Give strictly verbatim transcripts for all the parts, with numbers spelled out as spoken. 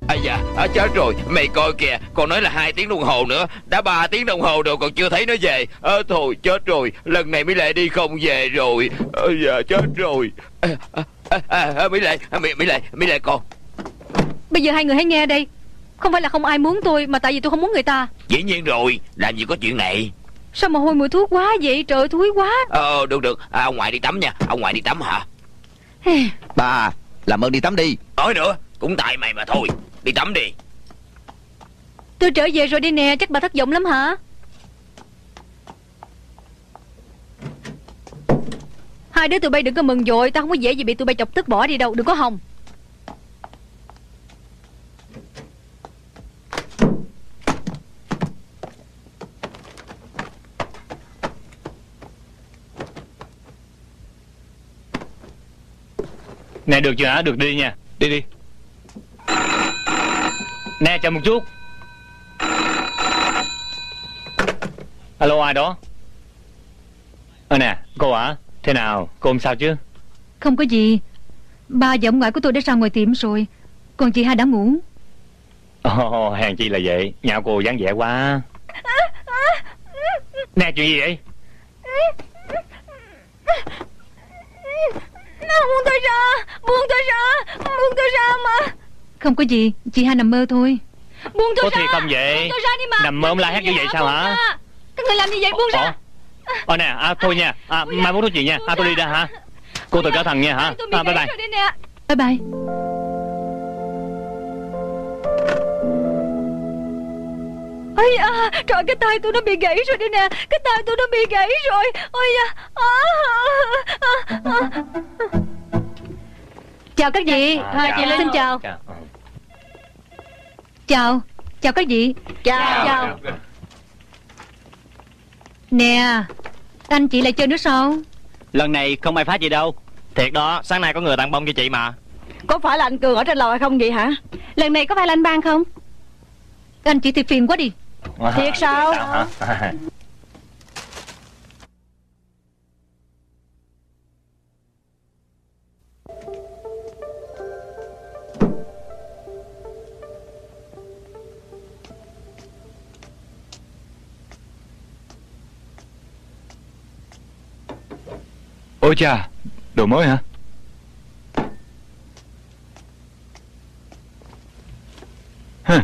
À dạ, à, chết rồi, mày coi kìa, còn nói là hai tiếng đồng hồ nữa, đã ba tiếng đồng hồ rồi còn chưa thấy nó về. À, thôi chết rồi, lần này Mỹ Lệ đi không về rồi. À, dạ chết rồi. À, à, à, à, Mỹ Lệ, à, Mỹ, Mỹ Lệ, Mỹ Lệ con. Bây giờ hai người hãy nghe đây. Không phải là không ai muốn tôi, mà tại vì tôi không muốn người ta. Dĩ nhiên rồi, làm gì có chuyện này. Sao mà hôi mùi thuốc quá vậy, trời ơi, thúi quá. Ờ được được, à, ông ngoại đi tắm nha. Ông ngoại đi tắm hả? Bà làm ơn đi tắm đi. Nói nữa, cũng tại mày mà thôi. Đi tắm đi. Tôi trở về rồi đi nè, chắc bà thất vọng lắm hả? Hai đứa tụi bay đừng có mừng vội, tao không có dễ gì bị tụi bay chọc tức bỏ đi đâu, đừng có hòng. Nè được chưa hả? Được đi nha. Đi đi. Nè chờ một chút. Alo ai đó? Ờ nè cô hả? Thế nào? Cô không sao chứ? Không có gì. Ba và ông ngoại của tôi đã ra ngoài tiệm rồi. Còn chị hai đã ngủ. Ồ oh, hèn chi là vậy. Nhà cô dáng vẻ quá. Nè chuyện gì vậy? Buông tôi ra, buông tôi ra, buông tôi ra mà. Không có gì, chị hai nằm mơ thôi. Buông tôi có ra. thiệt không vậy? Buông tôi ra đi mà. Nằm mơ ông la hét như vậy sao hả? Ra. Các người làm như vậy, buông Ồ. ra. Ờ nè, à, thôi nha, à, mai muốn nói chuyện nha. À, tôi đi ra hả? Cô tự cẩn thận nha hả? À, bye bye. Bye bye. Ôi à, trời, cái tay tôi nó bị gãy rồi đây nè. Cái tay tôi nó bị gãy rồi. Ôi à, à, à, à, à. Chào các vị. À, chị chào. Linh xin chào. Chào. Chào. Chào các vị. Chào. Chào. Nè, anh chị lại chơi nữa sao? Lần này không ai phá gì đâu. Thiệt đó, sáng nay có người tặng bông cho chị mà. Có phải là anh Cường ở trên lầu hay không vậy hả? Lần này có phải là anh Ban không? Anh chị thì phiền quá đi. Thiệt sao? Hả? Ôi cha, đồ mới hả? Hả?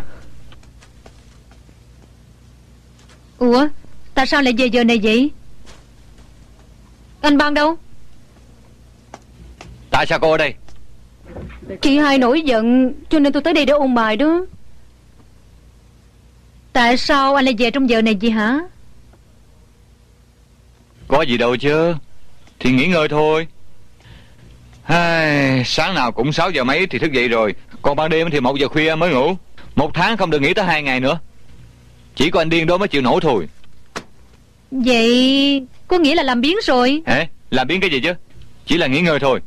Ủa, tại sao lại về giờ này vậy? Anh Ban đâu? Tại sao cô ở đây? Chị hai nổi giận, cho nên tôi tới đây để ôn bài đó. Tại sao anh lại về trong giờ này vậy hả? Có gì đâu chứ. Thì nghỉ ngơi thôi. Ai, sáng nào cũng sáu giờ mấy thì thức dậy rồi. Còn ban đêm thì một giờ khuya mới ngủ. Một tháng không được nghỉ tới hai ngày nữa. Chỉ có anh điên đó mới chịu nổi thôi. Vậy có nghĩa là làm biếng rồi. Hả? Làm biếng cái gì chứ? Chỉ là nghỉ ngơi thôi.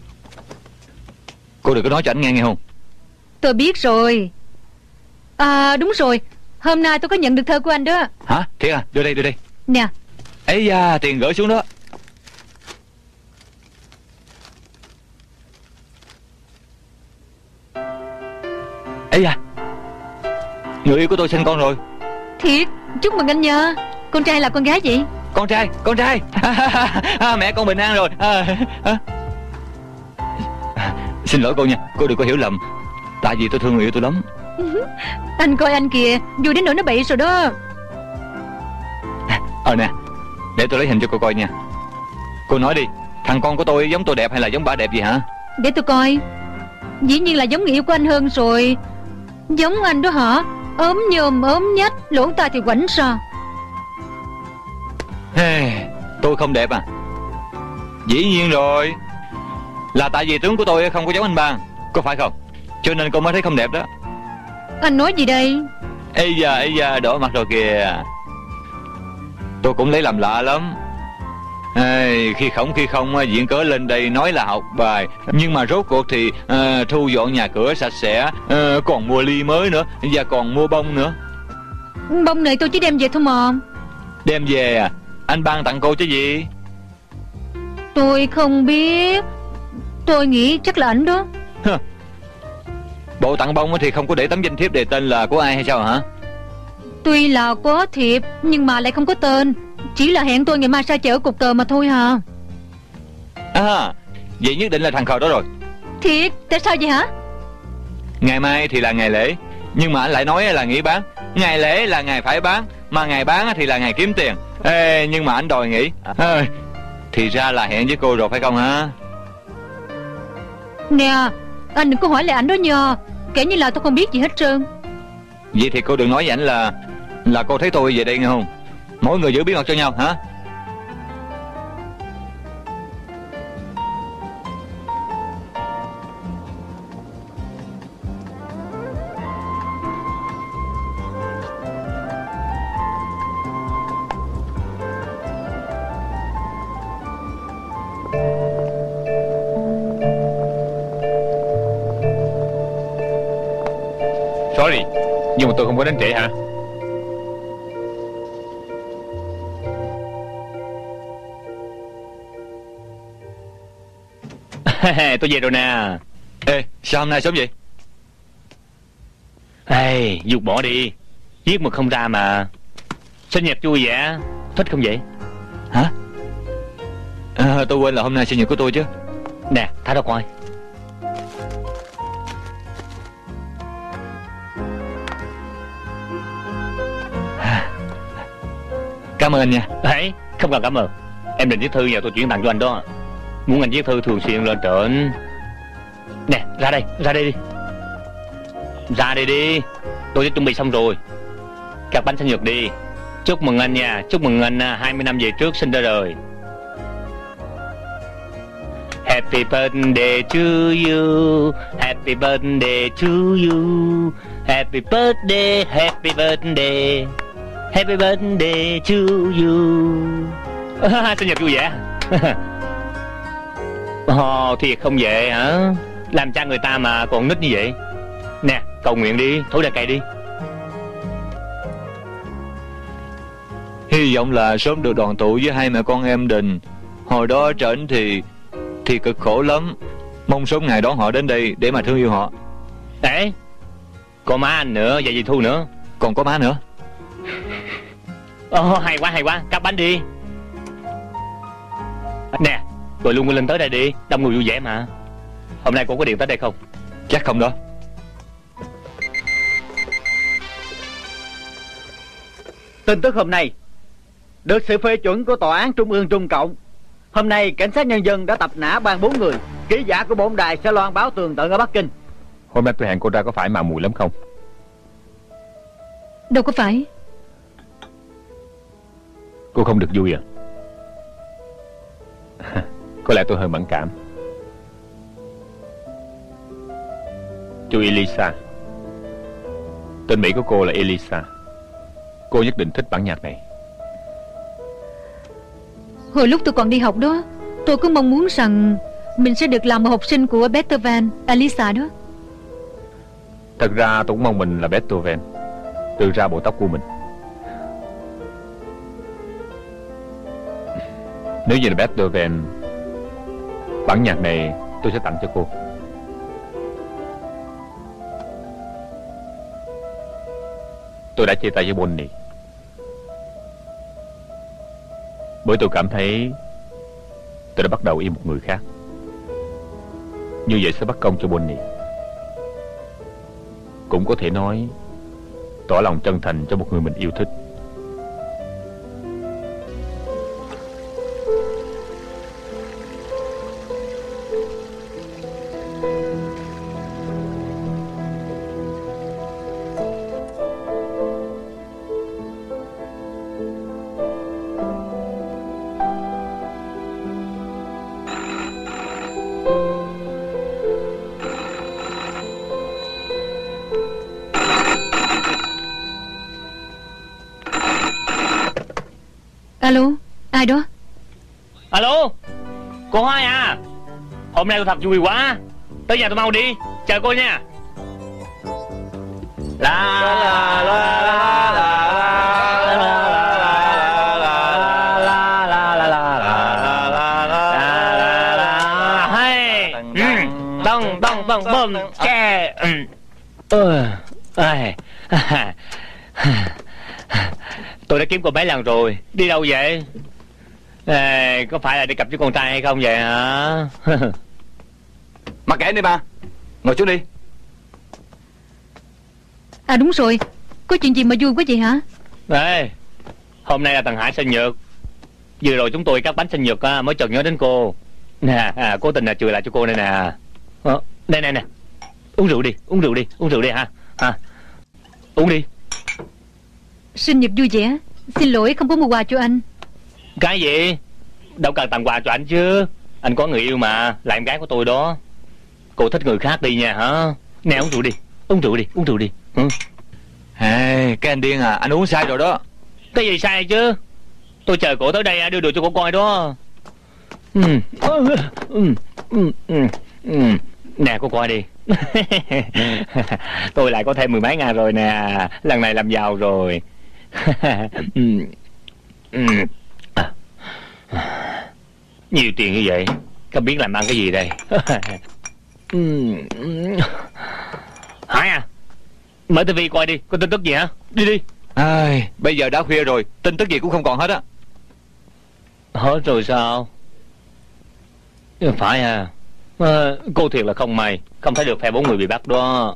Cô đừng có nói cho anh nghe nghe không? Tôi biết rồi. À đúng rồi, hôm nay tôi có nhận được thơ của anh đó. Hả? Thiệt à? Đưa đây, đưa đây. Nè. Ây da, tiền gửi xuống đó. Ây da, người yêu của tôi sinh con rồi. Thiệt, chúc mừng anh nha. Con trai là con gái vậy? Con trai, con trai. À, mẹ con bình an rồi. À, à. Xin lỗi cô nha, cô đừng có hiểu lầm. Tại vì tôi thương người yêu tôi lắm. Anh coi anh kìa, vui đến nỗi nó bậy rồi đó. Ờ nè, để tôi lấy hình cho cô coi nha. Cô nói đi, thằng con của tôi giống tôi đẹp hay là giống bà đẹp gì hả? Để tôi coi. Dĩ nhiên là giống người yêu của anh hơn rồi. Giống anh đó hả? Ốm nhôm ốm nhách, lỗ tai thì quảnh sao? Hey, tôi không đẹp à? Dĩ nhiên rồi. Là tại vì tướng của tôi không có giống anh Ban, có phải không? Cho nên cô mới thấy không đẹp đó. Anh nói gì đây? Ây da, ây da, đỏ mặt rồi kìa. Tôi cũng lấy làm lạ lắm. Hey, khi không khi không diễn cớ lên đây nói là học bài, nhưng mà rốt cuộc thì uh, thu dọn nhà cửa sạch sẽ, uh, còn mua ly mới nữa, và còn mua bông nữa. Bông này tôi chỉ đem về thôi mà. Đem về à? Anh Ban tặng cô chứ gì? Tôi không biết. Tôi nghĩ chắc là ảnh đó. Bộ tặng bông thì không có để tấm danh thiếp đề tên là của ai hay sao hả? Tuy là có thiệp nhưng mà lại không có tên. Chỉ là hẹn tôi ngày mai ra chợ cục tờ mà thôi hả? À, vậy nhất định là thằng khờ đó rồi. Thiệt? Tại sao vậy hả? Ngày mai thì là ngày lễ, nhưng mà anh lại nói là nghỉ bán. Ngày lễ là ngày phải bán, mà ngày bán thì là ngày kiếm tiền. Ê, nhưng mà anh đòi nghỉ. À, thì ra là hẹn với cô rồi phải không hả? Nè, anh đừng có hỏi lại ảnh đó nhờ. Kể như là tôi không biết gì hết trơn. Vậy thì cô đừng nói với ảnh là Là cô thấy tôi về đây nghe không? Mỗi người giữ bí mật cho nhau hả? Sorry, nhưng mà tôi không có đến trễ hả? Tôi về rồi nè. Ê, sao hôm nay sớm vậy? Ê, dục bỏ đi. Viết mà không ra mà. Sinh nhật vui vẻ. Thích không vậy? Hả? À, tôi quên là hôm nay sinh nhật của tôi chứ. Nè, thả ra coi. Cảm ơn anh nha. Đấy, không cần cảm ơn. Em định viết thư nhờ tôi chuyển tặng cho anh đó. Muốn anh viết thư thường xuyên lên trển. Nè, ra đây, ra đây đi. Ra đây đi. Tôi đã chuẩn bị xong rồi. Cắt bánh sinh nhật đi. Chúc mừng anh nha. Chúc mừng anh hai mươi năm về trước sinh ra đời. Happy birthday to you. Happy birthday to you. Happy birthday, happy birthday. Happy birthday to you. Sinh nhật vui vẻ. Ồ, thiệt không vậy hả? Làm cha người ta mà còn nít như vậy. Nè, cầu nguyện đi, thổi đèn cày đi. Hy vọng là sớm được đoàn tụ với hai mẹ con em Đình. Hồi đó ở trển thì Thì cực khổ lắm. Mong sớm ngày đón họ đến đây để mà thương yêu họ. Đấy, có má anh nữa, và dì Thu nữa. Còn có má nữa. Ồ, hay quá, hay quá, cắt bánh đi. Nè, tôi luôn lên tới đây đi. Đông người vui vẻ mà. Hôm nay cô có điện tới đây không? Chắc không đó. Tin tức hôm nay được sự phê chuẩn của Tòa án Trung ương Trung Cộng. Hôm nay cảnh sát nhân dân đã tập nã ban bốn người. Ký giả của bổn đài sẽ loan báo tường tận ở Bắc Kinh. Hôm nay tôi hẹn cô ra có phải mà mùi lắm không? Đâu có phải. Cô không được vui à? Có lẽ tôi hơi mẫn cảm. Chú Elisa. Tên Mỹ của cô là Elisa. Cô nhất định thích bản nhạc này. Hồi lúc tôi còn đi học đó, tôi cứ mong muốn rằng mình sẽ được làm một học sinh của Beethoven, Elisa đó. Thật ra tôi cũng mong mình là Beethoven, từ ra bộ tóc của mình. Nếu như là Beethoven, bản nhạc này tôi sẽ tặng cho cô. Tôi đã chia tay với Bonnie bởi tôi cảm thấy tôi đã bắt đầu yêu một người khác. Như vậy sẽ bất công cho Bonnie. Cũng có thể nói tỏ lòng chân thành cho một người mình yêu thích. Alo, ai đó? Alo, cô Hai à? Hôm nay tôi thật vui quá. Tới nhà tôi mau đi, chờ cô nha. La la la la la Ờ, ai, tôi đã kiếm cô mấy lần rồi. Đi đâu vậy? À, có phải là đi cặp với con trai hay không vậy hả? Mặc kệ đi ba, ngồi xuống đi. À đúng rồi, có chuyện gì mà vui quá vậy hả? Ê, hôm nay là thằng Hải sinh nhật. Vừa rồi chúng tôi cắt bánh sinh nhật á, mới chợt nhớ đến cô. Nè, à, cố tình là chừa lại cho cô đây nè. Ờ, đây nè nè, uống rượu đi, uống rượu đi, uống rượu đi ha. Ha, uống đi. Sinh nhật vui vẻ. Xin lỗi không có mua quà cho anh. Cái gì? Đâu cần tặng quà cho anh chứ. Anh có người yêu mà, là em gái của tôi đó. Cô thích người khác đi nha hả? Nè uống rượu đi, uống rượu đi, uống rượu đi. Ừ. Hey, cái anh điên à, anh uống sai rồi đó. Cái gì sai chứ? Tôi chờ cổ tới đây đưa đồ cho cổ coi đó. Ừ. Ừ. Ừ. Ừ. Ừ. Nè cô coi đi. Tôi lại có thêm mười mấy ngàn rồi nè. Lần này làm giàu rồi. Ừ. Ừ. Nhiều tiền như vậy, không biết làm ăn cái gì đây. Ừ. Hải à, mở tivi coi đi, có tin tức gì hả? Đi đi. Ai, bây giờ đã khuya rồi, tin tức gì cũng không còn hết á. Hết rồi sao? Phải à, à cô thiệt là không may, không thấy được phe bốn người bị bắt đó.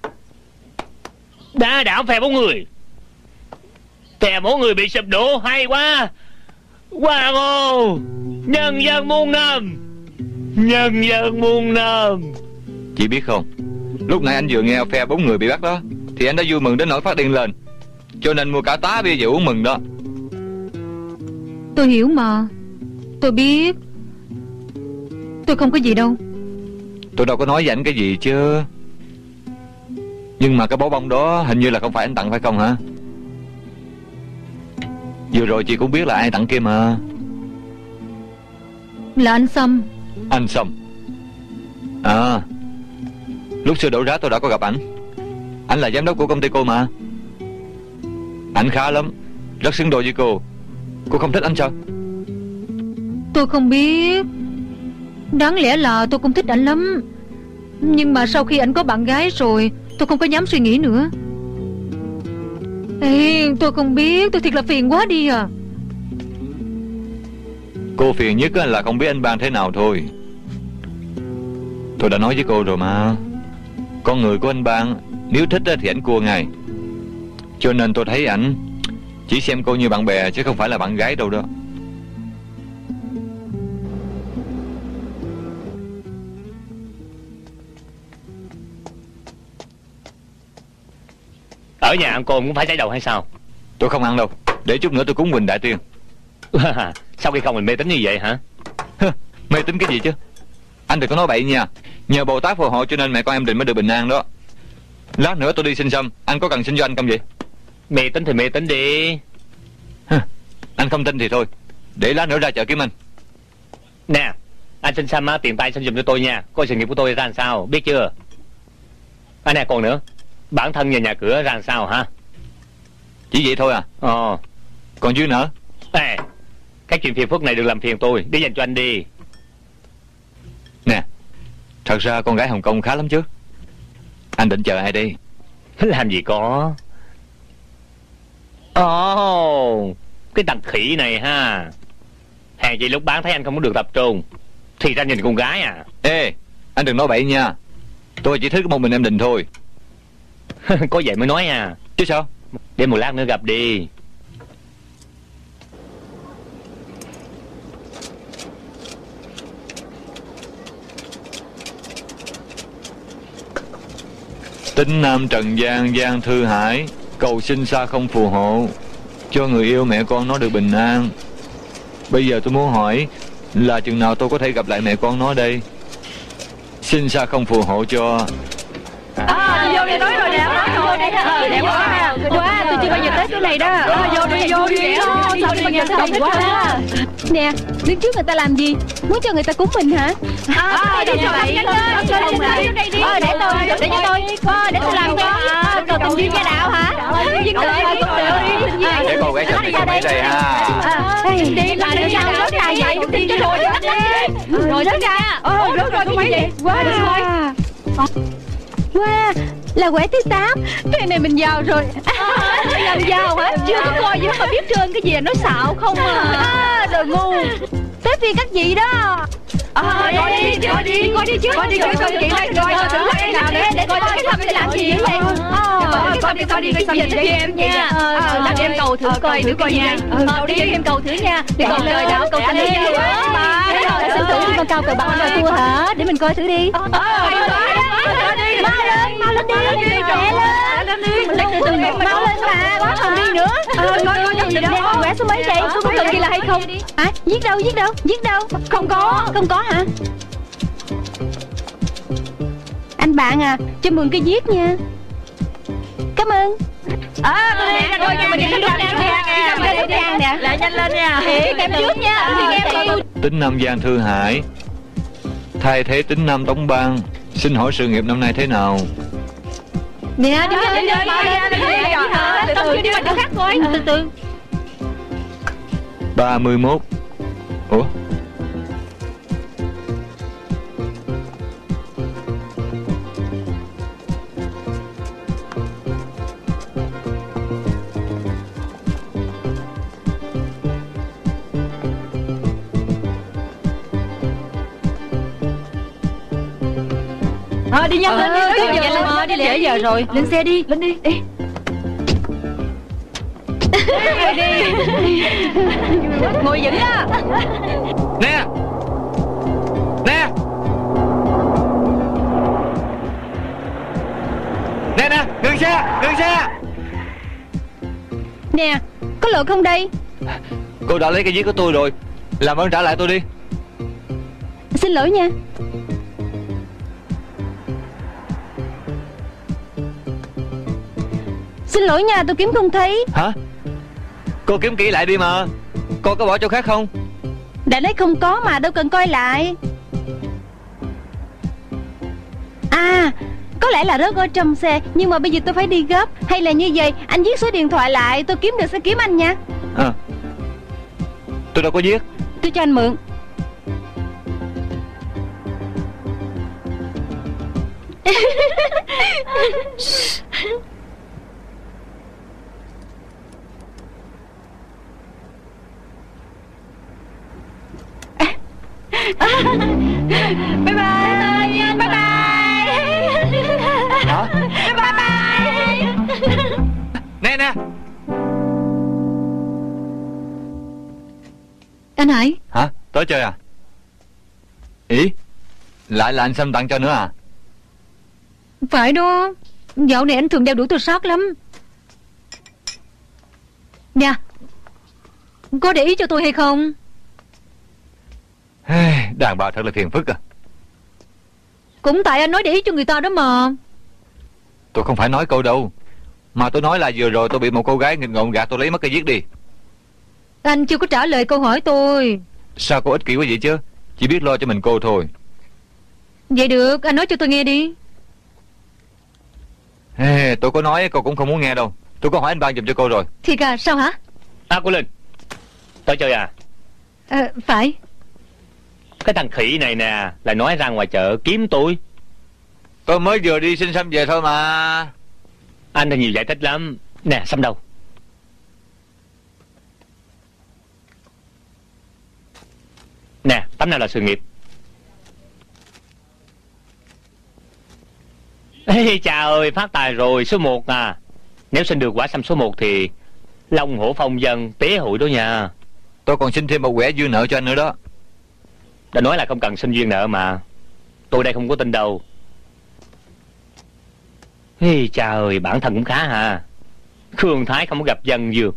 Đã đảo phe bốn người, phe bốn người bị sụp đổ, hay quá. Hoàng hô, nhân dân muôn năm, nhân dân muôn năm. Chị biết không, lúc nãy anh vừa nghe phe bốn người bị bắt đó, thì anh đã vui mừng đến nỗi phát điên lên, cho nên mua cả tá bia về uống mừng đó. Tôi hiểu mà, tôi biết. Tôi không có gì đâu. Tôi đâu có nói với anh cái gì chứ. Nhưng mà cái bó bông đó hình như là không phải anh tặng phải không hả? Vừa rồi chị cũng biết là ai tặng kia mà. Là anh Sâm. Anh Sâm à? Lúc xưa đổ rá tôi đã có gặp ảnh. Anh là giám đốc của công ty cô mà. Ảnh khá lắm, rất xứng đôi với cô. Cô không thích anh sao? Tôi không biết. Đáng lẽ là tôi cũng thích ảnh lắm, nhưng mà sau khi ảnh có bạn gái rồi, tôi không có dám suy nghĩ nữa. Ê, tôi không biết, tôi thiệt là phiền quá đi à. Cô phiền nhất là không biết anh Bang thế nào thôi. Tôi đã nói với cô rồi mà, con người của anh Bang nếu thích thì ảnh cua ngay. Cho nên tôi thấy ảnh chỉ xem cô như bạn bè chứ không phải là bạn gái đâu đó. Ở nhà ăn cơm cũng phải chảy đầu hay sao? Tôi không ăn đâu, để chút nữa tôi cúng Quỳnh Đại Tiên. Sao khi không mình mê tín như vậy hả? Mê tín cái gì chứ? Anh đừng có nói bậy nha. Nhờ Bồ Tát phù hộ cho nên mẹ con em Định mới được bình an đó. Lát nữa tôi đi xin Sâm, anh có cần xin cho anh không vậy? Mê tín thì mê tín đi. Anh không tin thì thôi, để lát nữa ra chợ kiếm anh. Nè, anh xin Sâm á, tiền tay xin giùm cho tôi nha. Coi sự nghiệp của tôi ra làm sao, biết chưa? À nè, còn nữa, bản thân và nhà cửa ra làm sao hả? Chỉ vậy thôi à? Ờ. Còn dư nữa? Ê, cái chuyện phiền phức này đừng làm phiền tôi, đi dành cho anh đi. Nè, thật ra con gái Hồng Kông khá lắm chứ. Anh định chờ ai đi? Làm gì có. Ồ, oh, cái thằng khỉ này ha. Hàng gì lúc bán thấy anh không có được tập trung, thì ra nhìn con gái à. Ê, anh đừng nói bậy nha. Tôi chỉ thích một mình em Định thôi. Có vậy mới nói à. Chứ sao? Để một lát nữa gặp đi. Tính nam trần gian gian thư hải, cầu xin xa không phù hộ, cho người yêu mẹ con nó được bình an. Bây giờ tôi muốn hỏi là chừng nào tôi có thể gặp lại mẹ con nó đây? Xin xa không phù hộ cho. À, vô đi, nói rồi đẹp lắm rồi, đẹp quá. Quá, tôi chưa bao giờ tới chỗ này đó. À, vô đi, vô đi. Sao đi nghe thấy quá đó. Nè, đứng trước người ta làm gì? Muốn cho người ta cúng mình hả? À, đi cho vậy. Ờ, để tôi, để cho tôi. Ờ, để tôi làm cho. Cầu tình duyên gia đạo hả? Duyên đời, duyên đời. Để cô gái chồng đi mấy đây ha. Đi mà đi sao rớt ra vậy? Đi cho rồi rớt ra. Rồi rớt ra. Ờ, rớt rồi cái gì vậy? Quá rồi. Wow, Là quẻ thứ tám. Thế này mình giàu rồi. À, làm giàu hả? Chưa có coi gì mà biết trơn cái gì là nói xạo không à. À, đồ ngu. Tới phiên các vị đó. À, coi đi, coi đi, coi đi chứ. Coi đi, coi coi chị đây, coi thử cái nào để để coi cái thăm để làm gì vậy? Coi đi, coi đi, coi gì đi em nha. Làm em cầu thử coi thử coi nha. Cầu đi em cầu thử nha. Đi còn lời nào cầu thử đi. Xem thử đi con cao cờ bạc là thua hả? Để mình coi thử đi. Mau lên, mau lên đi. Trẻ lên. Mau lên mà, quá còn đi nữa. Coi coi cái gì đó. Quẻ số mấy vậy? Số có cần ghi là hay không? Hả? Viết đâu, viết đâu, viết đâu? Không có. Không có hả? Anh bạn à, cho mượn cái viết nha. Cảm ơn. À, tôi đi nè, coi cho mình đi lúc nào nè. Lại nhanh lên nha. Em trước nha. Tính Nam Giang Thư Hải thay thế Tính Nam Tống Bang. Xin hỏi sự nghiệp năm nay thế nào? Nè, đi lên, đi lên, từ từ đi qua chỗ khác coi. Từ từ. Ba mươi mốt. Ủa? Ờ, đi nhanh lên đi, tới giờ lên, đi trễ giờ rồi. Lên xe đi. Lên đi, đi. Đi. Ngồi vững đó. Nè. Nè. Nè nè, ngừng xe, ngừng xe. Nè, có lỗi không đây? Cô đã lấy cái viết của tôi rồi, làm ơn trả lại tôi đi. Xin lỗi nha. Xin lỗi nha, tôi kiếm không thấy. Hả? Cô kiếm kỹ lại đi mà. Cô có bỏ chỗ khác không? Đã lấy không có mà, đâu cần coi lại. À, có lẽ là rớt ở trong xe. Nhưng mà bây giờ tôi phải đi gấp. Hay là như vậy, anh viết số điện thoại lại, tôi kiếm được sẽ kiếm anh nha. À, tôi đâu có viết. Tôi cho anh mượn. Bye bye. Bye bye. Hả? Bye bye. Nè nè. Anh Hải. Hả? Tới chơi à? Ý? Lại là anh Sâm tặng cho nữa à? Phải đó. Dạo này anh thường đeo đuổi tôi sát lắm. Nè, có để ý cho tôi hay không? Đàn bà thật là phiền phức à. Cũng tại anh nói để ý cho người ta đó mà. Tôi không phải nói câu đâu, mà tôi nói là vừa rồi tôi bị một cô gái nghịch ngợm gạt tôi lấy mất cái viết đi. Anh chưa có trả lời câu hỏi tôi. Sao cô ích kỷ quá vậy chứ? Chỉ biết lo cho mình cô thôi. Vậy được, anh nói cho tôi nghe đi. Ê, tôi có nói cô cũng không muốn nghe đâu. Tôi có hỏi anh Ban giùm cho cô rồi. Thiệt à, sao hả? À, cô Linh, tới chơi à? À, phải. Cái thằng khỉ này nè lại nói ra ngoài chợ kiếm tôi. Tôi mới vừa đi xin Sâm về thôi mà. Anh thì nhiều giải thích lắm. Nè, Sâm đâu? Nè, tấm nào là sự nghiệp? Ê, chà ơi, phát tài rồi, số một à. Nếu xin được quả Sâm số một thì Long hổ phong dân tế hội đó nha. Tôi còn xin thêm một quẻ dư nợ cho anh nữa đó. Đã nói là không cần xin duyên nợ mà. Tôi đây không có tin đâu. Ê, chà ơi, bản thân cũng khá hà. Khương Thái không có gặp dân dường.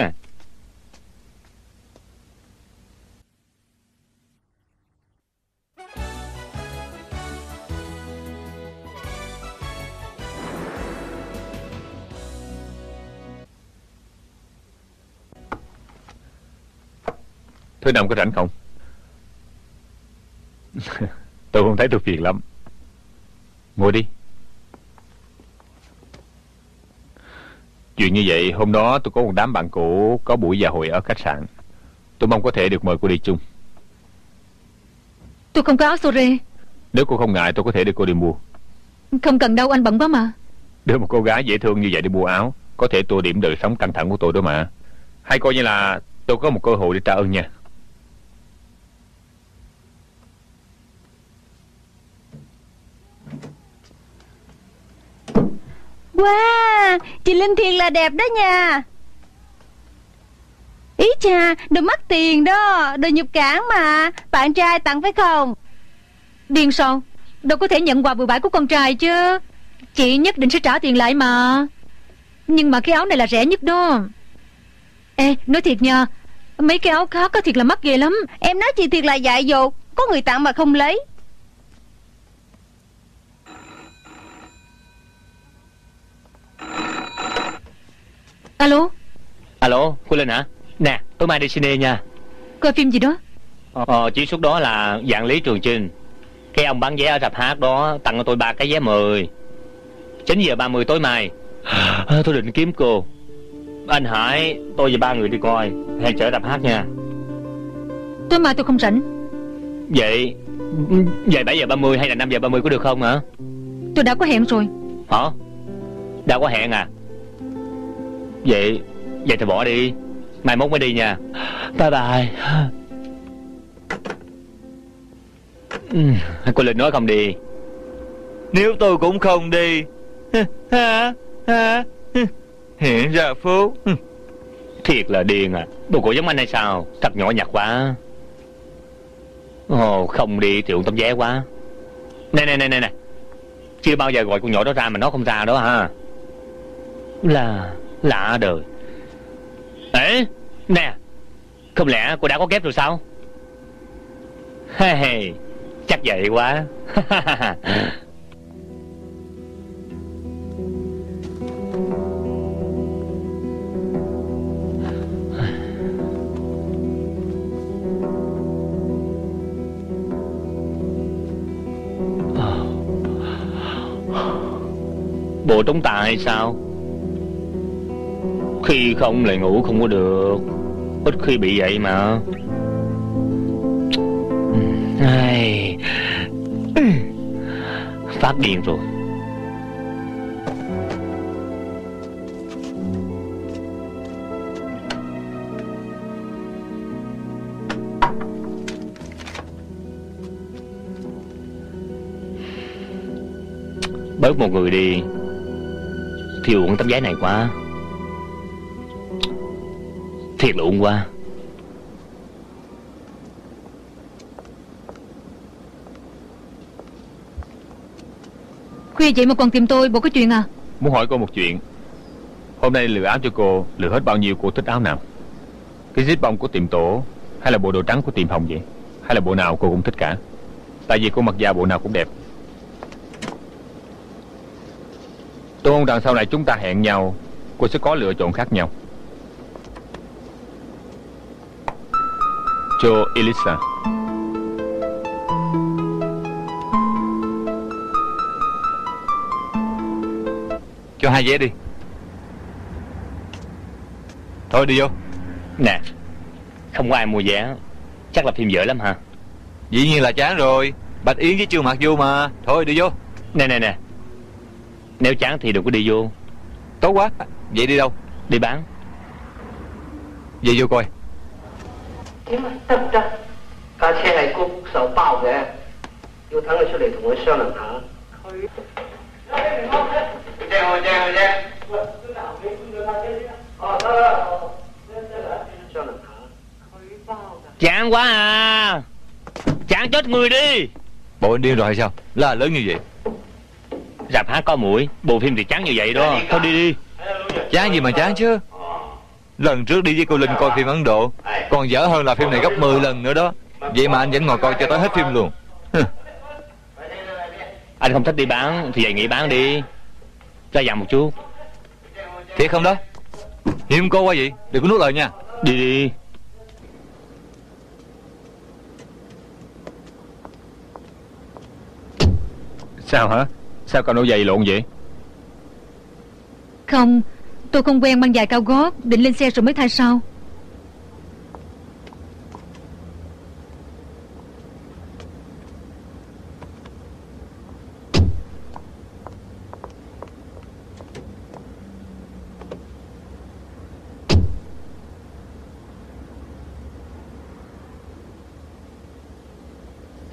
Thứ Năm có rảnh không? Tôi không thấy tôi phiền lắm. Ngồi đi. Chuyện như vậy, hôm đó tôi có một đám bạn cũ có buổi dạ hội ở khách sạn. Tôi mong có thể được mời cô đi chung. Tôi không có áo sô rê. Nếu cô không ngại tôi có thể đưa cô đi mua. Không cần đâu, anh bận quá mà. Đưa một cô gái dễ thương như vậy đi mua áo có thể tô điểm đời sống căng thẳng của tôi đó mà. Hay coi như là tôi có một cơ hội để trả ơn nha. Wow, chị Linh thiệt là đẹp đó nha. Ý chà, đồ mắc tiền đó, đồ nhập cảng mà. Bạn trai tặng phải không? Điên sao? Đâu có thể nhận quà bừa bãi của con trai chứ. Chị nhất định sẽ trả tiền lại mà. Nhưng mà cái áo này là rẻ nhất đó. Ê, nói thiệt nha, mấy cái áo khác có thiệt là mắc ghê lắm. Em nói chị thiệt là dại dột. Có người tặng mà không lấy. Alo. Alo, cô Linh hả? Nè, tối mai đi cine nha. Coi phim gì đó? Ờ, chiếu suất đó là Vạn Lý Trường Chinh. Cái ông bán vé ở rạp hát đó tặng cho tôi ba cái vé mười. Chín giờ ba mươi tối mai. À, tôi định kiếm cô. Anh Hải, tôi và ba người đi coi. Hẹn chở rạp hát nha. Tối mai tôi không rảnh. Vậy Vậy bảy giờ ba mươi hay là năm giờ ba mươi có được không hả? Tôi đã có hẹn rồi. Hả? Đã có hẹn à? Vậy Vậy thì bỏ đi. Mai mốt mới đi nha. Bye bye. Cô Linh nói không đi. Nếu tôi cũng không đi. Hiện ra phố. Thiệt là điên à. Bộ cổ giống anh hay sao? Thật nhỏ nhặt quá. Ồ, không đi thì uổng tấm vé quá. Nè nè nè nè nè, chưa bao giờ gọi con nhỏ đó ra mà nó không ra đó hả? Là lạ đời. Ê, nè, không lẽ cô đã có kép rồi sao? Hey, hey, chắc vậy quá. Bộ trống tà hay sao? Khi không lại ngủ không có được. Ít khi bị vậy mà. Ai... Phát điên rồi. Bớt một người đi thì uổng tấm vé này quá. Thiệt là uổng quá. Khuya vậy mà còn tìm tôi, bộ có chuyện à? Muốn hỏi cô một chuyện. Hôm nay lựa áo cho cô, lựa hết bao nhiêu cô thích áo nào? Cái zip bông của tiệm Tổ, hay là bộ đồ trắng của tiệm Hồng vậy? Hay là bộ nào cô cũng thích cả? Tại vì cô mặc da bộ nào cũng đẹp. Tôi mong rằng sau này chúng ta hẹn nhau, cô sẽ có lựa chọn khác nhau. Cho Elisa. Cho hai vé đi. Thôi đi vô. Nè, không có ai mua vé. Chắc là phim dở lắm hả? Dĩ nhiên là chán rồi. Bạch Yến với Trương Mặc vô mà. Thôi đi vô. Nè nè nè, nếu chán thì đừng có đi vô. Tốt quá. Vậy đi đâu? Đi bán. Vậy vô coi. 點啊？得唔得？架車係高福壽包嘅，要等佢出嚟同佢商量下。佢，好正好正好正。喂，都行你搬咗架車先啦。哦，得啦，商量下。佢包㗎。 Chán quá à. Chán chết người đi. Bộ anh điên rồi hay sao? La lớn như vậy. Rạp hát có mũi, bộ phim thì chán như vậy đó. Thôi đi đi. Chán gì mà chán chứ. Lần trước đi với cô Linh coi phim Ấn Độ còn dở hơn là phim này gấp mười lần nữa đó. Vậy mà anh vẫn ngồi coi cho tới hết phim luôn. Anh không thích đi bán thì vậy nghỉ bán đi. Ra dặn một chút. Thiệt không đó? Hiếm cô quá vậy. Đừng có nuốt lời nha. Đi đi. Sao hả? Sao cậu nổi giày lộn vậy? Không, tôi không quen mang giày cao gót. Định lên xe rồi mới thay sau.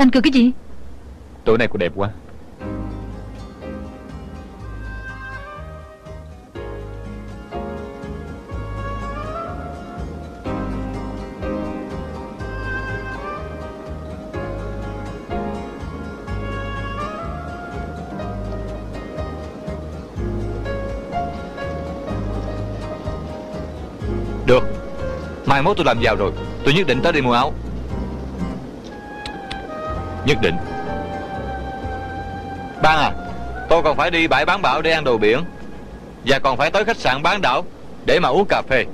Anh cười cái gì? Tối nay cô đẹp quá. Được, mai mốt tôi làm giàu rồi, tôi nhất định tới đây mua áo. Nhất định. Ba à, tôi còn phải đi bãi bán bảo để ăn đồ biển, và còn phải tới khách sạn bán đảo để mà uống cà phê.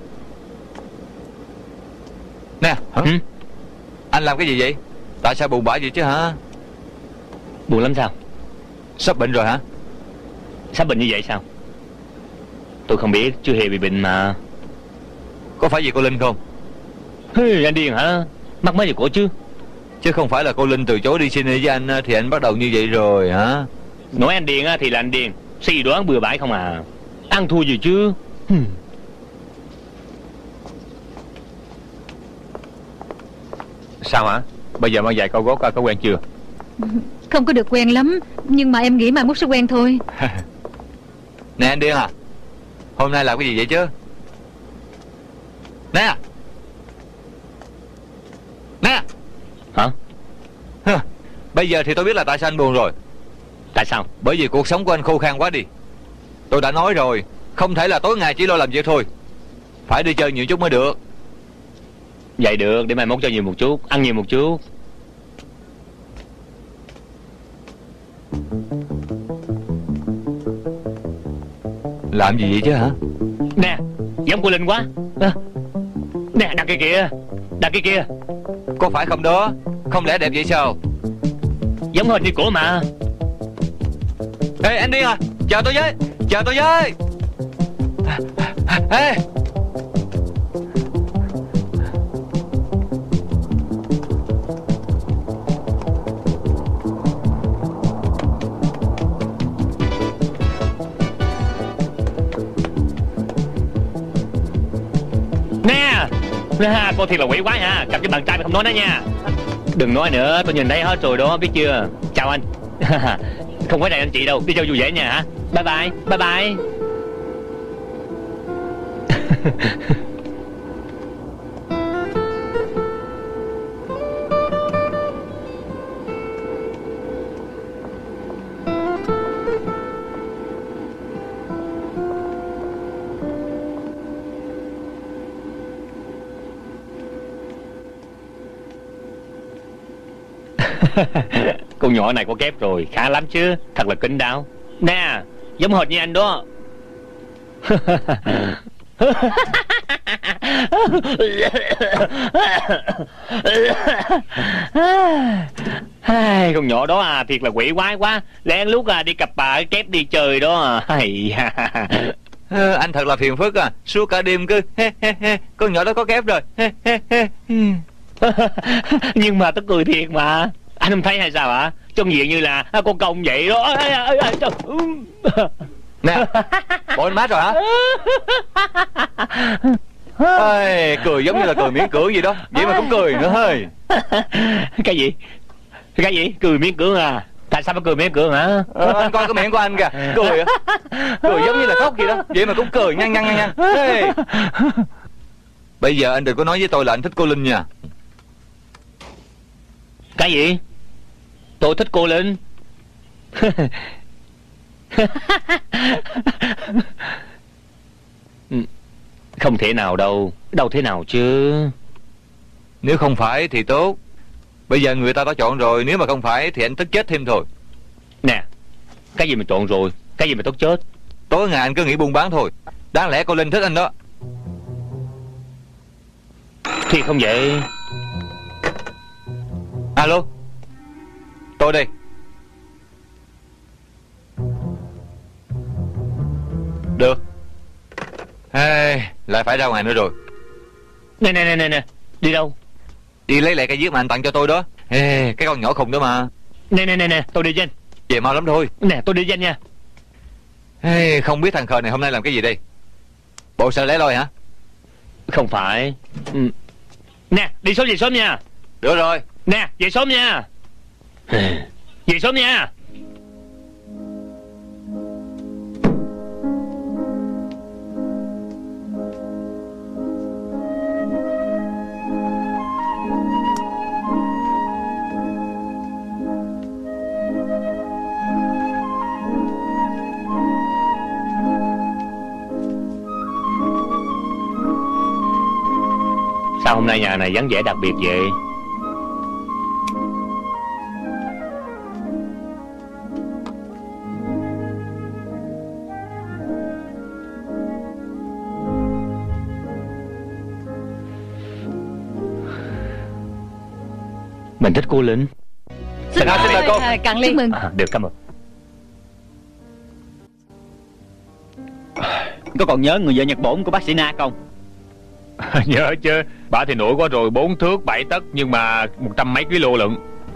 Nè, hả? Ừ? Anh làm cái gì vậy? Tại sao buồn bã vậy chứ hả? Buồn lắm sao? Sắp bệnh rồi hả? Sắp bệnh như vậy sao? Tôi không biết, chưa hề bị bệnh mà. Có phải vì cô Linh không? Hey, anh điên hả? Mắc mới gì cổ chứ. Chứ không phải là cô Linh từ chối đi xin với anh thì anh bắt đầu như vậy rồi hả? Nói anh điên thì là anh điên, suy đoán bừa bãi không à. Ăn thua gì chứ. Sao hả? Bây giờ mang giày cao gót coi có quen chưa? Không có được quen lắm, nhưng mà em nghĩ mai mốt sẽ quen thôi. Nè anh điên à, hôm nay làm cái gì vậy chứ? Nè Nè Hả? Hả? Bây giờ thì tôi biết là tại sao anh buồn rồi. Tại sao? Bởi vì cuộc sống của anh khô khan quá đi. Tôi đã nói rồi, không thể là tối ngày chỉ lo làm việc thôi, phải đi chơi nhiều chút mới được. Vậy được, để mai mốt cho nhiều một chút, ăn nhiều một chút. Làm gì vậy chứ hả? Nè, giống cô Linh quá à. Nè, đặt kia kìa, đặt kia kìa. Có phải không đó? Không lẽ đẹp vậy sao? Giống hệt như cổ mà. Ê anh điên à, chờ tôi với, chờ tôi với. Ê nè, cô thiệt là quỷ quái hả? Cầm cho bạn trai mà không nói đó nha. Đừng nói nữa, tôi nhìn thấy hết rồi đó, biết chưa? Chào anh. Không phải này anh chị đâu, đi chơi vui vẻ nha hả? Bye bye, bye bye. Con nhỏ này có kép rồi, khá lắm chứ. Thật là kín đáo. Nè, giống hệt như anh đó. Con nhỏ đó à, thiệt là quỷ quái quá. Lén lút à, đi cặp bà kép đi chơi đó. à, anh thật là phiền phức à, suốt cả đêm cứ con nhỏ đó có kép rồi. Nhưng mà tôi cười thiệt mà. Anh không thấy hay sao hả? Trông diện như là con công vậy đó. Nè, bộ anh mát rồi hả? Ê, cười giống như là cười miễn cưỡng gì đó, vậy mà cũng cười nữa hơi. Cái gì? Cái gì? Cười miễn cưỡng à? Tại sao phải cười miễn cưỡng hả? Ờ, anh coi cái miệng của anh kìa, cười á, cười giống như là khóc gì đó, vậy mà cũng cười nhăn nhăn nhăn nhăn. Hey. Bây giờ anh đừng có nói với tôi là anh thích cô Linh nha. Cái gì? Tôi thích cô Linh. Không thể nào đâu. Đâu thế nào chứ. Nếu không phải thì tốt. Bây giờ người ta đã chọn rồi, nếu mà không phải thì anh tức chết thêm thôi. Nè, cái gì mà chọn rồi, cái gì mà tốt chết. Tối ngày anh cứ nghĩ buôn bán thôi. Đáng lẽ cô Linh thích anh đó. Thì không vậy. Alo, tôi đây. Được. Hey, lại phải ra ngoài nữa rồi. Nè nè nè nè, đi đâu? Đi lấy lại cái viết mà anh tặng cho tôi đó. Hey, cái con nhỏ khùng đó mà. Nè nè nè nè, tôi đi với anh. Về mau lắm thôi. Nè, tôi đi với anh nha. Hey, không biết thằng khờ này hôm nay làm cái gì đây? Bộ sợ lẻ loi hả? Không phải. Ừ. Nè, đi sớm về sớm nha. Được rồi. Nè, về sớm nha. Về sớm nha. Sao hôm nay nhà này vắng vẻ đặc biệt vậy? Mình thích cô Linh. Xin mời, xin mời cô. Cạn ly. Mừng. À, được, cảm ơn. Có còn nhớ người vợ Nhật Bổn của bác sĩ Na không? Nhớ chứ. Bà thì nổi quá rồi, bốn thước bảy tấc nhưng mà một trăm mấy ký lô lận.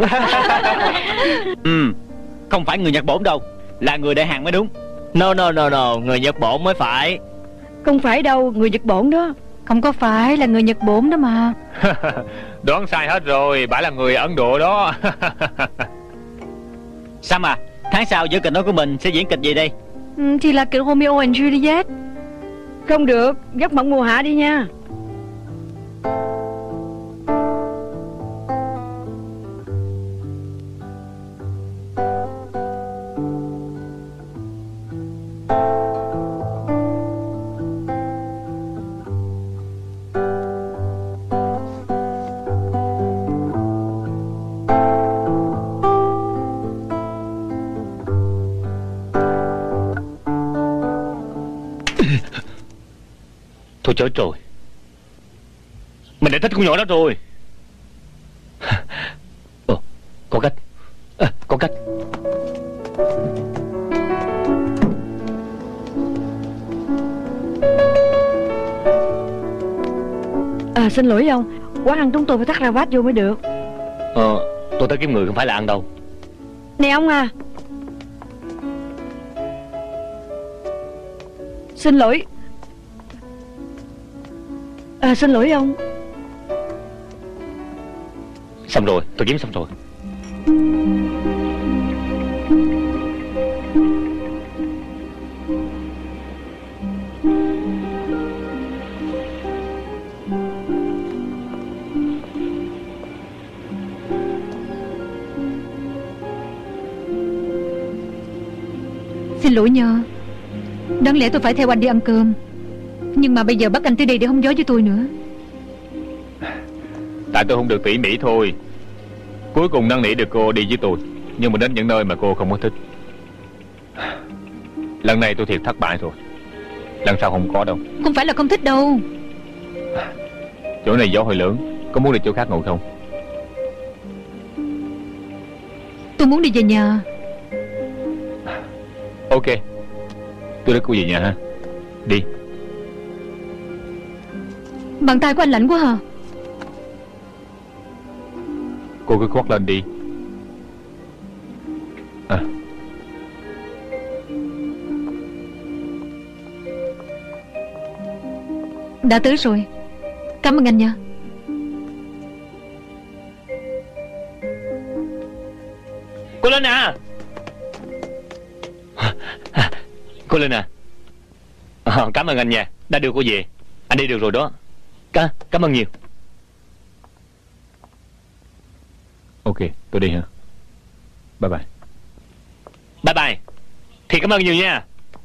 Ừ, không phải người Nhật Bổn đâu, là người đại hàng mới đúng. No no no no, người Nhật Bổn mới phải. Không phải đâu, người Nhật Bổn đó. Không có phải, là người Nhật Bổn đó mà. Đoán sai hết rồi, bà là người Ấn Độ đó. Sam à, tháng sau vở kịch nói của mình sẽ diễn kịch gì đây? Ừ, thì là kịch Romeo and Juliet. Không được, giấc mộng mùa hạ đi nha. Thôi chết rồi, mình đã thích con nhỏ đó rồi. Ồ, có cách à, có cách. À, xin lỗi ông, quán ăn chúng tôi phải thắt ra vát vô mới được. Ờ, tôi tới kiếm người không phải là ăn đâu. Nè ông à, xin lỗi. À, xin lỗi ông. Xong rồi, tôi kiếm xong rồi. Xin lỗi nhờ. Đáng lẽ tôi phải theo anh đi ăn cơm, nhưng mà bây giờ bắt anh tới đây để hóng gió với tôi nữa. Tại tôi không được tỉ mỉ thôi. Cuối cùng năn nỉ được cô đi với tôi, nhưng mà đến những nơi mà cô không có thích. Lần này tôi thiệt thất bại rồi. Lần sau không có đâu. Không phải là không thích đâu. Chỗ này gió hơi lớn, có muốn đi chỗ khác ngồi không? Tôi muốn đi về nhà. Ok, tôi đưa cô về nhà ha. Đi. Bàn tay của anh lạnh quá hả? Cô cứ khoác lên đi. À. Đã tới rồi. Cảm ơn anh nha. Cô Linh à. Cô Linh à, à, cảm ơn anh nha, đã đưa cô về. Anh đi được rồi đó. Cả, cảm ơn nhiều. Ok, tôi đi hả? Bye bye. Bye bye. Thì cảm ơn nhiều nha.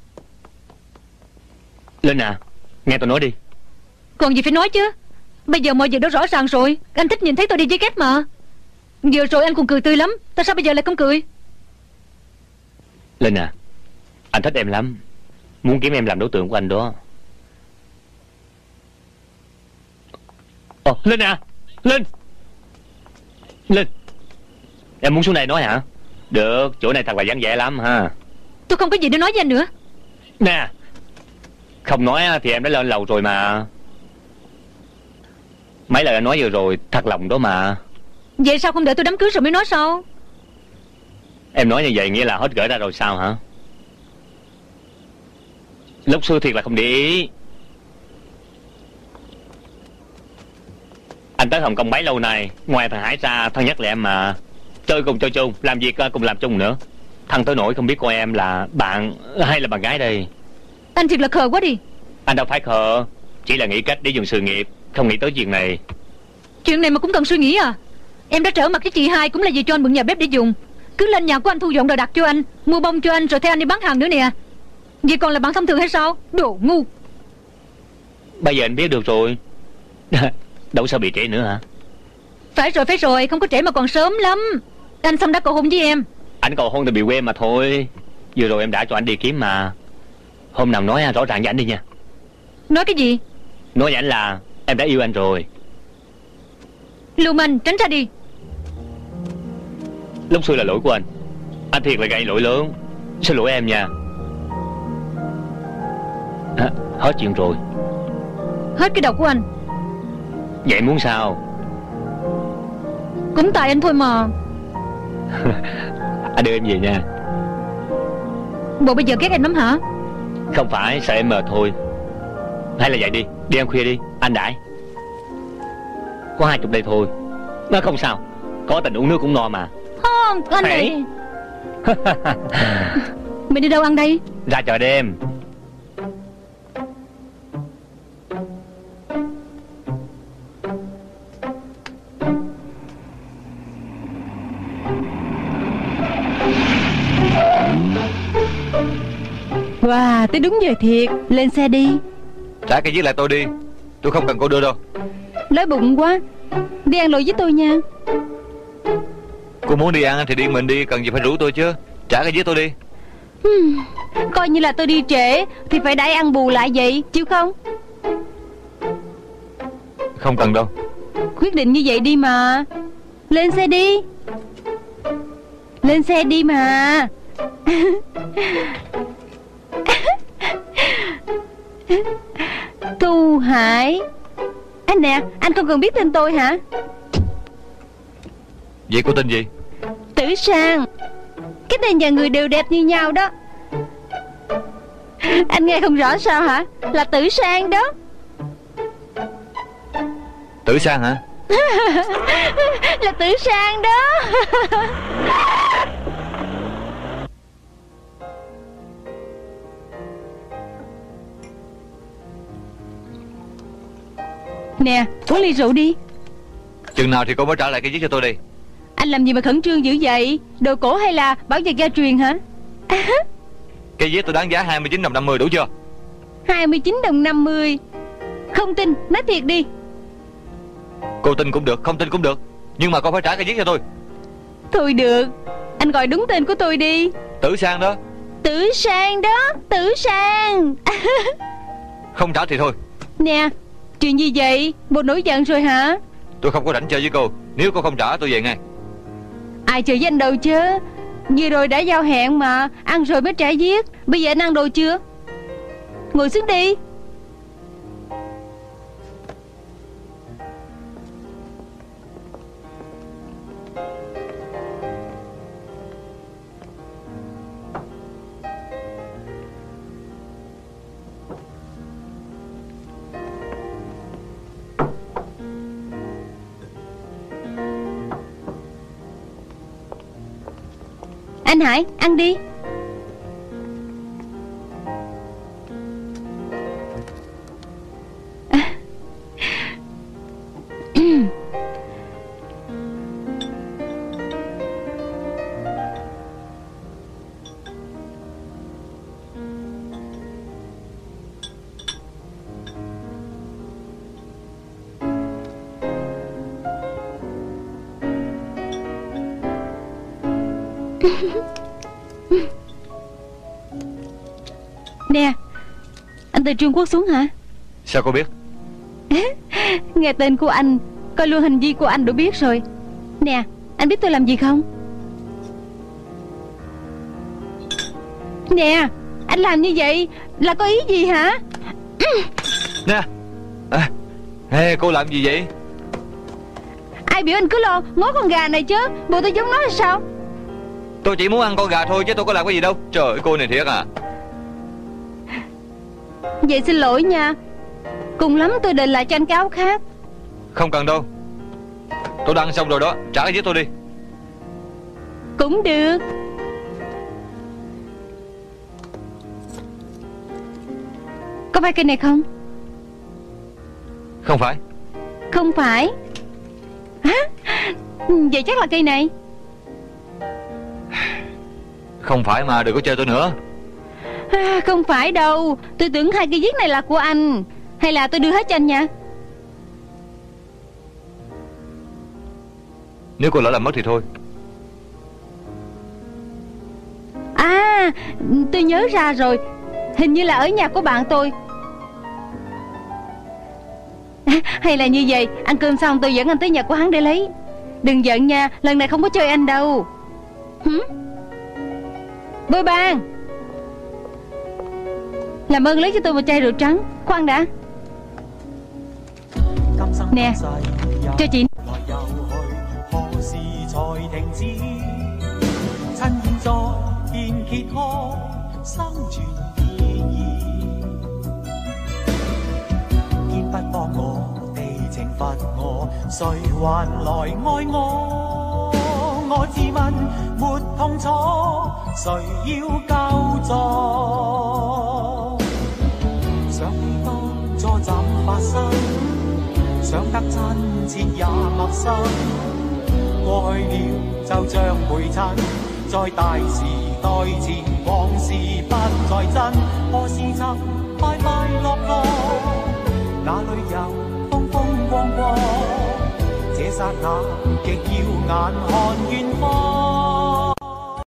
Linh à, nghe tôi nói đi. Còn gì phải nói chứ. Bây giờ mọi việc đó rõ ràng rồi. Anh thích nhìn thấy tôi đi với Kết mà. Vừa rồi anh còn cười tươi lắm, tại sao bây giờ lại không cười? Linh à, anh thích em lắm, muốn kiếm em làm đối tượng của anh đó. Ồ, Linh à, Linh Linh, em muốn xuống đây nói hả? Được, chỗ này thật là vắng vẻ lắm ha. Tôi không có gì để nói với anh nữa. Nè, không nói thì em đã lên lầu rồi mà. Mấy lời anh nói vừa rồi thật lòng đó mà. Vậy sao không đợi tôi đám cưới rồi mới nói sao? Em nói như vậy nghĩa là hết gửi ra rồi sao hả? Lúc xưa thiệt là không để ý. Anh tới Hồng Kông bấy lâu nay, ngoài thằng Hải ra thân nhất là em mà. Chơi cùng chơi chung, làm việc cùng làm chung nữa. Thằng tới nỗi không biết coi em là bạn hay là bạn gái đây. Anh thiệt là khờ quá đi. Anh đâu phải khờ, chỉ là nghĩ cách để dùng sự nghiệp, không nghĩ tới chuyện này. Chuyện này mà cũng cần suy nghĩ à? Em đã trở mặt với chị hai cũng là vì cho anh mượn nhà bếp để dùng. Cứ lên nhà của anh thu dọn đồ đặt cho anh, mua bông cho anh rồi theo anh đi bán hàng nữa nè. Vậy còn là bạn thông thường hay sao? Đồ ngu. Bây giờ anh biết được rồi. Đâu sao bị trễ nữa hả? Phải rồi phải rồi, không có trễ mà còn sớm lắm. Anh xong đã cầu hôn với em. Anh cầu hôn thì bị quên mà thôi. Vừa rồi em đã cho anh đi kiếm mà. Hôm nào nói rõ ràng với anh đi nha. Nói cái gì? Nói với anh là em đã yêu anh rồi. Lưu manh, tránh ra đi. Lúc xưa là lỗi của anh. Anh thiệt là gây lỗi lớn. Xin lỗi em nha. À, hết chuyện rồi. Hết cái đầu của anh. Vậy muốn sao? Cũng tại anh thôi mà. Anh đưa em về nha. Bộ bây giờ ghét em lắm hả? Không phải, sợ em mệt thôi. Hay là vậy đi, đi ăn khuya đi, anh đãi. Có hai chục đây thôi. Nó không sao, có tình uống nước cũng no mà. Không, anh này. Mình đi đâu ăn đây? Ra chợ đêm. Wow, tới đúng giờ thiệt. Lên xe đi. Trả cái giết lại tôi đi. Tôi không cần cô đưa đâu. Đói bụng quá. Đi ăn lẩu với tôi nha. Cô muốn đi ăn thì đi mình đi, cần gì phải rủ tôi chứ. Trả cái giết tôi đi. hmm, Coi như là tôi đi trễ thì phải đãi ăn bù lại vậy, chịu không? Không cần đâu. Quyết định như vậy đi mà. Lên xe đi. Lên xe đi mà. Thu Hải. Anh nè, anh không cần biết tên tôi hả? Vậy cô tên gì? Tử Sang. Cái tên nhà người đều đẹp như nhau đó. Anh nghe không rõ sao hả? Là Tử Sang đó. Tử Sang hả? Là Tử Sang đó. Nè, uống ly rượu đi. Chừng nào thì cô mới trả lại cái giết cho tôi đi? Anh làm gì mà khẩn trương dữ vậy? Đồ cổ hay là bảo vật gia truyền hả? Cái giết tôi đáng giá hai mươi chín đồng năm mươi, đủ chưa? hai mươi chín đồng năm mươi. Không tin, nói thiệt đi. Cô tin cũng được, không tin cũng được, nhưng mà cô phải trả cái giết cho tôi. Thôi được, anh gọi đúng tên của tôi đi. Tử Sang đó. Tử Sang đó, Tử Sang. Không trả thì thôi. Nè, chuyện gì vậy? Bộ nổi giận rồi hả? Tôi không có rảnh chơi với cô. Nếu cô không trả tôi về ngay. Ai chơi với anh đâu chứ. Vừa rồi đã giao hẹn mà. Ăn rồi mới trả giết. Bây giờ anh ăn đồ chưa? Ngồi xuống đi. Anh Hải, ăn đi. Nè, anh từ Trung Quốc xuống hả? Sao cô biết? Nghe tên của anh, coi luôn hành vi của anh đã biết rồi. Nè, anh biết tôi làm gì không? Nè, anh làm như vậy là có ý gì hả? Nè à, hey, cô làm gì vậy? Ai biểu anh cứ lo ngó con gà này chứ. Bộ tôi giống nó hay sao? Tôi chỉ muốn ăn con gà thôi chứ tôi có làm cái gì đâu. Trời ơi, cô này thiệt à. Vậy xin lỗi nha. Cùng lắm tôi đền lại cho anh cái áo khác. Không cần đâu. Tôi đã ăn xong rồi đó. Trả cái giết tôi đi. Cũng được. Có phải cây này không? Không phải. Không phải. Hả? Vậy chắc là cây này. Không phải mà, đừng có chơi tôi nữa. À, không phải đâu. Tôi tưởng hai cây viết này là của anh. Hay là tôi đưa hết cho anh nha. Nếu cô lỡ làm mất thì thôi. À, tôi nhớ ra rồi. Hình như là ở nhà của bạn tôi. Hay là như vậy, ăn cơm xong tôi dẫn anh tới nhà của hắn để lấy. Đừng giận nha, lần này không có chơi anh đâu. Hử? Bôi ban, làm ơn lấy cho tôi một chai rượu trắng. Khoan đã. Nè, cho chị. 誰還來愛我？我自問沒痛楚，誰要救助？想起當初怎發生，想得親切也陌生。過去了就像陪襯，在大時代前往事不再真。何時曾快快樂樂？哪裏有風風光光？這剎那極耀眼看遠方。